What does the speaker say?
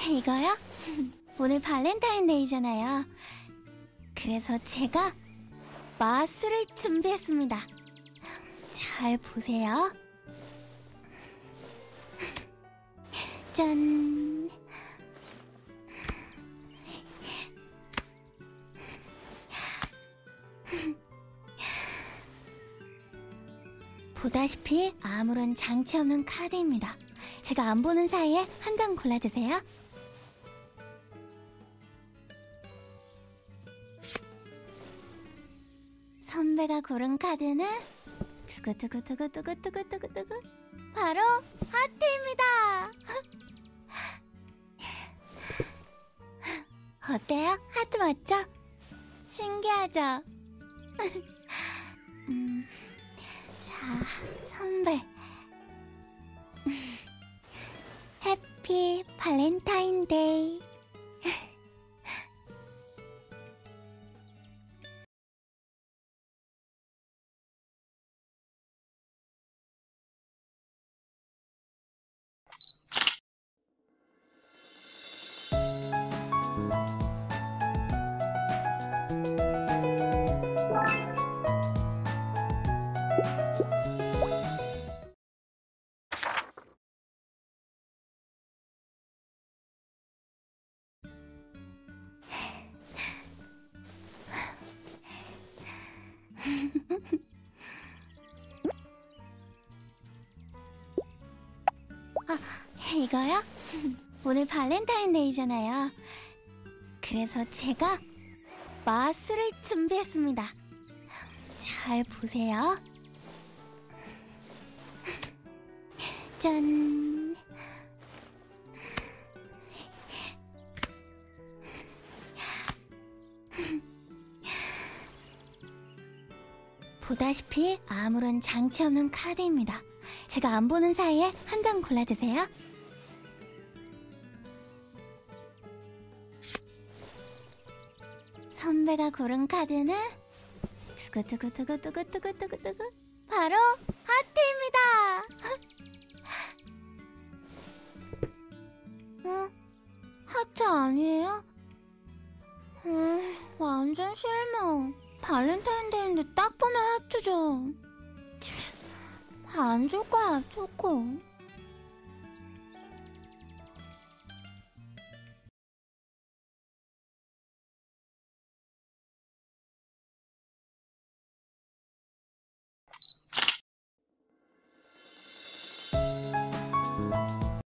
이거요? 오늘 발렌타인데이잖아요. 그래서 제가 마술을 준비했습니다. 잘 보세요. 짠! 보다시피 아무런 장치 없는 카드입니다. 제가 안 보는 사이에 한 장 골라주세요. 선배가 고른 카드는 두구두구두구두구두구두구두구 바로 하트입니다. 어때요? 하트 맞죠? 신기하죠? 자, 선배. 해피 발렌타인데이. 이거요? 오늘 발렌타인데이잖아요. 그래서 제가 마술을 준비했습니다. 잘 보세요. 짠! 보다시피 아무런 장치 없는 카드입니다. 제가 안 보는 사이에 한 장 골라주세요. 선배가 고른 카드는 두구두구두구두구두구두구 바로 하트입니다. 하트 아니에요? 완전 실망. 발렌타인데이인데 딱 보면 하트죠. 안 줄 거야, 초코.